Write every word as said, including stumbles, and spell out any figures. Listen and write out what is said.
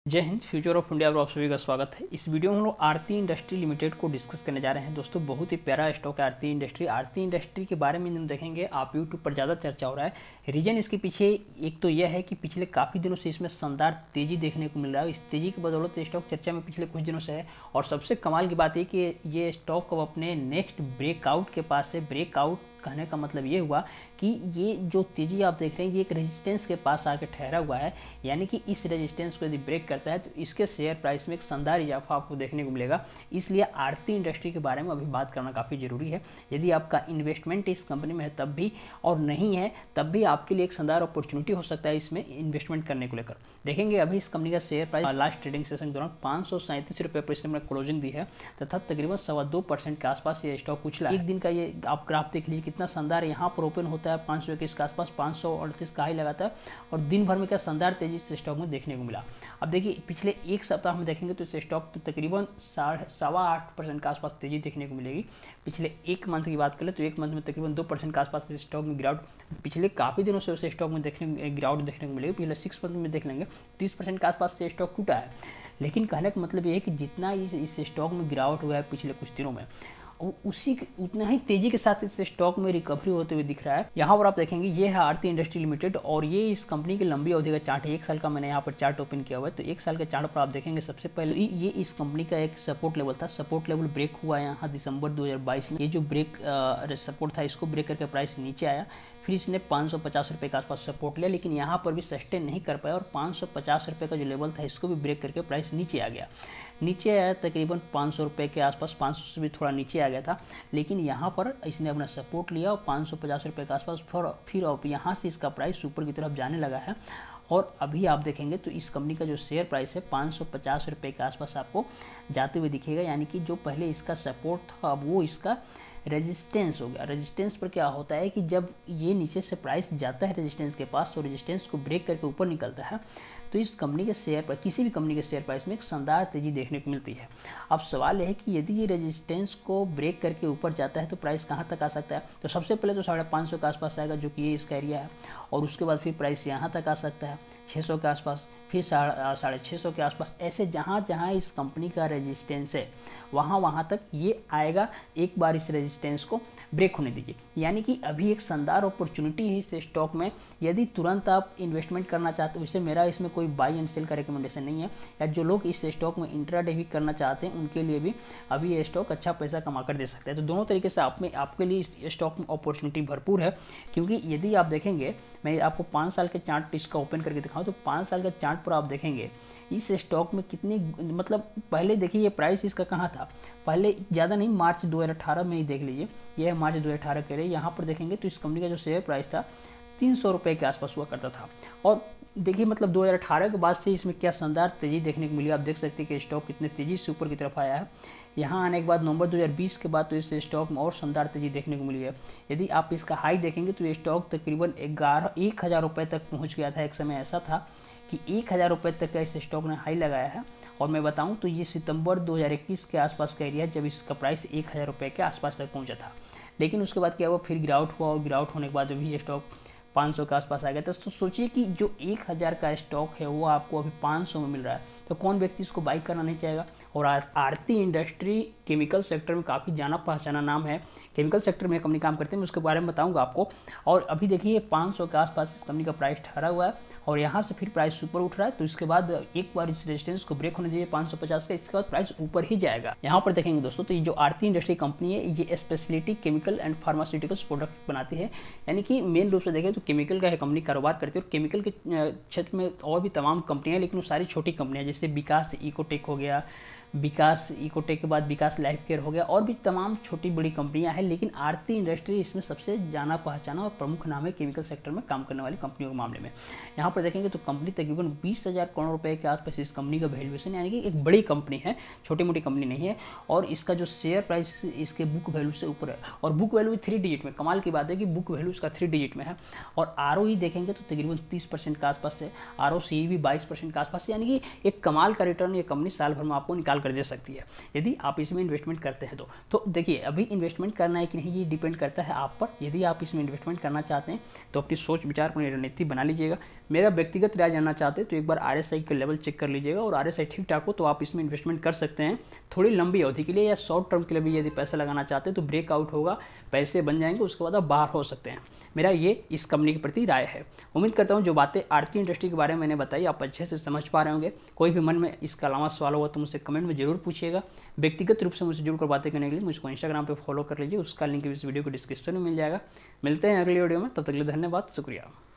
जय Hind. Future of India पर आप सभी का स्वागत है। इस वीडियो में हम लोग आरती इंडस्ट्री लिमिटेड को डिस्कस करने जा रहे हैं। दोस्तों बहुत ही प्यारा स्टॉक है आरती इंडस्ट्री। आरती इंडस्ट्री के बारे में हम देखेंगे, आप यूट्यूब पर ज़्यादा चर्चा हो रहा है। रीजन इसके पीछे एक तो यह है कि पिछले काफ़ी दिनों से इसमें शानदार तेज़ी देखने को मिल रहा है। इस तेज़ी की बदौलत स्टॉक चर्चा में पिछले कुछ दिनों से है। और सबसे कमाल की बात है कि ये स्टॉक अब अपने नेक्स्ट ब्रेकआउट के पास है। ब्रेकआउट कहने का मतलब ये हुआ कि ये जो तेजी आप देख रहे हैं ये एक रेजिस्टेंस के पास आके ठहरा हुआ है, यानी कि इस रेजिस्टेंस को यदि ब्रेक करता है तो इसके शेयर प्राइस में एक शानदार इजाफा आपको देखने को मिलेगा। इसलिए आरती इंडस्ट्री के बारे में अभी बात करना काफ़ी ज़रूरी है। यदि आपका इन्वेस्टमेंट इस कंपनी में है तब भी, और नहीं है तब भी आपके लिए एक शानदार अपॉर्चुनिटी हो सकता है इसमें इन्वेस्टमेंट करने को लेकर। देखेंगे अभी इस कंपनी का share price last trading session के दौरान पाँच सौ सैंतीस रुपये पर इसने क्लोजिंग दी है तथा तकरीबन सवा दो परसेंट के आसपास ये स्टॉक उछला। एक दिन का ये आप ग्राफ देख लीजिए कितना शानदार यहाँ पर ओपन होता है पाँच सौ इक्कीस के आसपास, पाँच सौ अड़तीस का हाई लगाता है और दिन भर में क्या शानदार तेजी से स्टॉक में देखने को मिला। अब देखिए पिछले एक सप्ताह में देखेंगे तो इस स्टॉक पर तकरीबन साढ़े सवा आठ परसेंट के आसपास तेजी देखने को मिलेगी। पिछले एक मंथ की बात करें तो एक मंथ में तकरीबन दो परसेंट के आसपास इस स्टॉक में गिरावट, पिछले काफ़ी दिनों से उस स्टॉक में देखने गिरावट देखने को मिलेगी। पिछले सिक्स मंथ में देख लेंगे तीस परसेंट के आसपास से स्टॉक टूटा है। लेकिन कहने का मतलब ये है कि जितना इस इस स्टॉक में गिरावट हुआ है पिछले कुछ दिनों में, उसी उतना ही तेजी के साथ इस स्टॉक में रिकवरी होते हुए दिख रहा है। यहाँ पर आप देखेंगे ये है आरती इंडस्ट्री लिमिटेड और ये इस कंपनी की लंबी अवधि का चार्ट है। एक साल का मैंने यहाँ पर चार्ट ओपन किया हुआ है, तो एक साल के चार्ट पर आप देखेंगे सबसे पहले ये इस कंपनी का एक सपोर्ट लेवल था। सपोर्ट लेवल ब्रेक हुआ है यहाँ दिसंबर दो हज़ार बाईस में। ये जो ब्रेक सपोर्ट था इसको ब्रेक करके प्राइस नीचे आया, फिर इसने पाँच सौ पचास रुपये के आसपास सपोर्ट लिया, लेकिन यहाँ पर भी सस्टेन नहीं कर पाया और पाँच सौ पचास रुपये का जो लेवल था इसको भी ब्रेक करके प्राइस नीचे आ गया। नीचे आया तकरीबन पाँच सौ रुपये के आसपास, पाँच सौ से भी थोड़ा नीचे आ गया था, लेकिन यहाँ पर इसने अपना सपोर्ट लिया और पाँच सौ पचास रुपये के आसपास फिर अब यहाँ से इसका प्राइस ऊपर की तरफ जाने लगा है। और अभी आप देखेंगे तो इस कंपनी का जो शेयर प्राइस है पाँच सौ पचास रुपये के आसपास आपको जाते हुए दिखेगा, यानी कि जो पहले इसका सपोर्ट था अब वो इसका रेजिस्टेंस हो गया। रेजिस्टेंस पर क्या होता है कि जब ये नीचे से प्राइस जाता है रेजिस्टेंस के पास तो रेजिस्टेंस को ब्रेक करके ऊपर निकलता है, तो इस कंपनी के शेयर पर किसी भी कंपनी के शेयर प्राइस में एक शानदार तेजी देखने को मिलती है। अब सवाल यह है कि यदि ये रेजिस्टेंस को ब्रेक करके ऊपर जाता है तो प्राइस कहाँ तक आ सकता है। तो सबसे पहले तो साढ़े पाँच सौ के आसपास आएगा जो कि ये इसका एरिया है, और उसके बाद फिर प्राइस यहाँ तक आ सकता है छः सौ के आसपास, फिर साढ़े छः सौ के आसपास। ऐसे जहाँ जहाँ इस कंपनी का रेजिस्टेंस है वहाँ वहाँ तक ये आएगा। एक बार इस रेजिस्टेंस को ब्रेक होने दीजिए, यानी कि अभी एक शानदार अपॉर्चुनिटी है इस स्टॉक में। यदि तुरंत आप इन्वेस्टमेंट करना चाहते हो, वैसे मेरा इसमें कोई बाई एंड सेल का रिकमेंडेशन नहीं है, या जो लोग इस स्टॉक में इंट्राडे भी करना चाहते हैं उनके लिए भी अभी ये स्टॉक अच्छा पैसा कमा कर दे सकता है। तो दोनों तरीके से आप में आपके लिए इस स्टॉक में अपॉर्चुनिटी भरपूर है, क्योंकि यदि आप देखेंगे मैं आपको पाँच साल के चार्ट इसका ओपन करके दिखाऊँ तो पाँच साल के चार्ट पर आप देखेंगे इस स्टॉक में कितनी, मतलब पहले देखिए ये प्राइस इसका कहाँ था, पहले ज़्यादा नहीं, मार्च दो हज़ार अठारह में ही देख लीजिए, ये है मार्च दो हज़ार अठारह के लिए। यहाँ पर देखेंगे तो इस कंपनी का जो शेयर प्राइस था तीन सौ रुपये के आसपास हुआ करता था। और देखिए मतलब दो हज़ार अठारह के बाद से इसमें क्या शानदार तेज़ी देखने को मिली। आप देख सकते हैं कि स्टॉक कितने तेज़ी से ऊपर की तरफ आया है। यहाँ आने के बाद नवंबर दो हज़ार बीस के बाद तो इस स्टॉक में और शानदार तेज़ी देखने को मिली है। यदि आप इसका हाई देखेंगे तो ये स्टॉक तकरीबन ग्यारह एक हज़ार रुपये तक पहुँच गया था। एक समय ऐसा था कि एक हज़ार रुपये तक का इस स्टॉक ने हाई लगाया है। और मैं बताऊं तो ये सितंबर दो हज़ार इक्कीस के आसपास का एरिया जब इसका प्राइस एक हज़ार रुपये के आसपास तक पहुंचा था, लेकिन उसके बाद क्या हुआ, फिर गिरावट हुआ और गिरावट होने के बाद भी ये स्टॉक पाँच सौ के आसपास आ गया था। तो सोचिए कि जो एक हज़ार का स्टॉक है वो आपको अभी पाँच सौ में मिल रहा है, तो कौन व्यक्ति इसको बाई करना नहीं चाहेगा। और आरती इंडस्ट्री केमिकल सेक्टर में काफ़ी जाना पहचाना नाम है। केमिकल सेक्टर में कंपनी काम करते हैं, मैं उसके बारे में बताऊंगा आपको। और अभी देखिए पाँच सौ के आसपास इस कंपनी का प्राइस ठहरा हुआ है और यहाँ से फिर प्राइस ऊपर उठ रहा है, तो इसके बाद एक बार इस रेजिस्टेंस को ब्रेक होने दीजिए पाँच सौ पचास का, इसके बाद प्राइस ऊपर ही जाएगा। यहाँ पर देखेंगे दोस्तों तो ये जो आरती इंडस्ट्री कंपनी है ये specialty chemical and pharmaceuticals product बनाती है, यानी कि मेन रूप से देखें तो केमिकल का कंपनी कारोबार करती है। और केमिकल के क्षेत्र में और भी तमाम कंपनियाँ, लेकिन वो सारी छोटी कंपनियाँ, जैसे विकास इकोटेक हो गया, विकास इकोटेक के बाद विकास लाइफ केयर हो गया, और भी तमाम छोटी बड़ी कंपनियां हैं, लेकिन आरती इंडस्ट्री इसमें सबसे जाना पहचाना और प्रमुख नाम है केमिकल सेक्टर में काम करने वाली कंपनियों के मामले में। यहाँ पर देखेंगे तो कंपनी तकरीबन बीस हज़ार करोड़ रुपए के आसपास इस कंपनी का वैल्यूएशन, यानी कि एक बड़ी कंपनी है, छोटी मोटी कंपनी नहीं है। और इसका जो शेयर प्राइस इसके बुक वैल्यू से ऊपर है, और बुक वैल्यू थ्री डिजिट में, कमाल की बात है कि बुक वैल्यू इसका थ्री डिजिट में है। और आर ओ ई देखेंगे तो तकरीबन तीस परसेंट के आसपास है, आर ओ सी भी बाईस परसेंट के आसपास, यानी कि एक कमाल का रिटर्न ये कंपनी साल भर में आपको निकाल निकाल कर दे सकती है यदि आप इसमें इन्वेस्टमेंट करते हैं तो तो देखिए अभी इन्वेस्टमेंट करना है कि नहीं ये डिपेंड करता है आप पर। यदि आप इसमें इन्वेस्टमेंट करना चाहते हैं तो अपनी सोच विचार अपनी रणनीति बना लीजिएगा। मेरा व्यक्तिगत राय जानना चाहते हैं तो एक बार आर एस आई का लेवल चेक कर लीजिएगा और आर एस आई ठीक ठाक हो तो आप इसमें इन्वेस्टमेंट कर सकते हैं थोड़ी लंबी अवधि के लिए या शॉर्ट टर्म के लिए भी यदि पैसा लगाना चाहते हैं तो ब्रेकआउट होगा, पैसे बन जाएंगे, उसके बाद आप बाहर हो सकते हैं। मेरा ये इस कंपनी के प्रति राय है। उम्मीद करता हूँ जो बातें आरती इंडस्ट्री के बारे में मैंने बताई आप अच्छे से समझ पा रहे होंगे। कोई भी मन में इसका अलावा सवाल होगा तो मुझसे कमेंट में जरूर पूछिएगा। व्यक्तिगत रूप से मुझसे जुड़कर बातें करने के लिए मुझको इंस्टाग्राम पे फॉलो कर लीजिए, उसका लिंक इस वीडियो को डिस्क्रिप्शन में मिल जाएगा। मिलते हैं अगली वीडियो में, तब तक के लिए धन्यवाद, शुक्रिया।